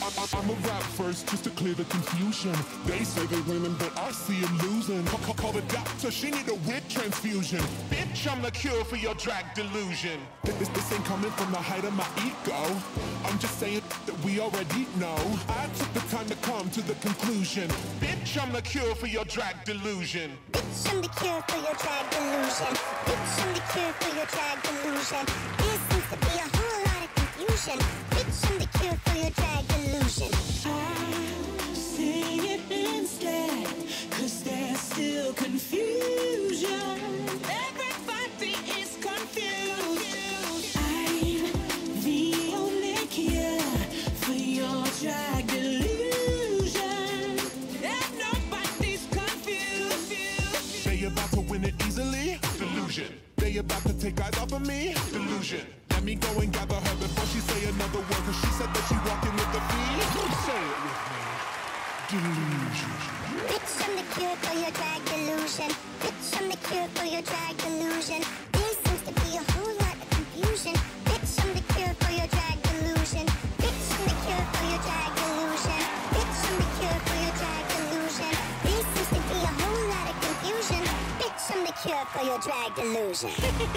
I'ma rap first just to clear the confusion. They say they winning, but I see them losing. Call the doctor, she need a wit transfusion. Bitch, I'm the cure for your drag delusion. This ain't coming from the height of my ego. I'm just saying that we already know. I took the time to come to the conclusion. Bitch, I'm the cure for your drag delusion. Bitch, I'm the cure for your drag delusion. Bitch, I'm the cure for your drag delusion. There seems to be a whole lot of confusion. Bitch, I'm the cure for your drag delusion. I say it instead, 'cause there's still confusion. Everybody is confused. I'm the only cure for your drag delusion. And nobody's confused. They about to win it easily? Delusion. They about to take eyes off of me? Delusion. Let me go and gather her before she say another word, 'cause she said that she walking with the fiend. Say it with me. Delusion. Bitch, I'm the cure for your drag delusion. Bitch, I'm the cure for your drag delusion. There seems to be a whole lot of confusion. Bitch, I'm the cure for your drag delusion. Bitch, I'm the cure for your drag delusion. Bitch, I'm the cure for your drag delusion. There seems to be a whole lot of confusion. Bitch, I'm the cure for your drag delusion.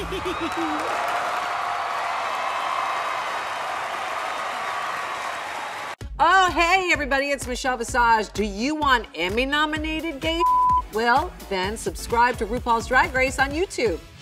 Oh, hey, everybody, it's Michelle Visage. Do you want Emmy-nominated gay? Well, then subscribe to RuPaul's Drag Race on YouTube.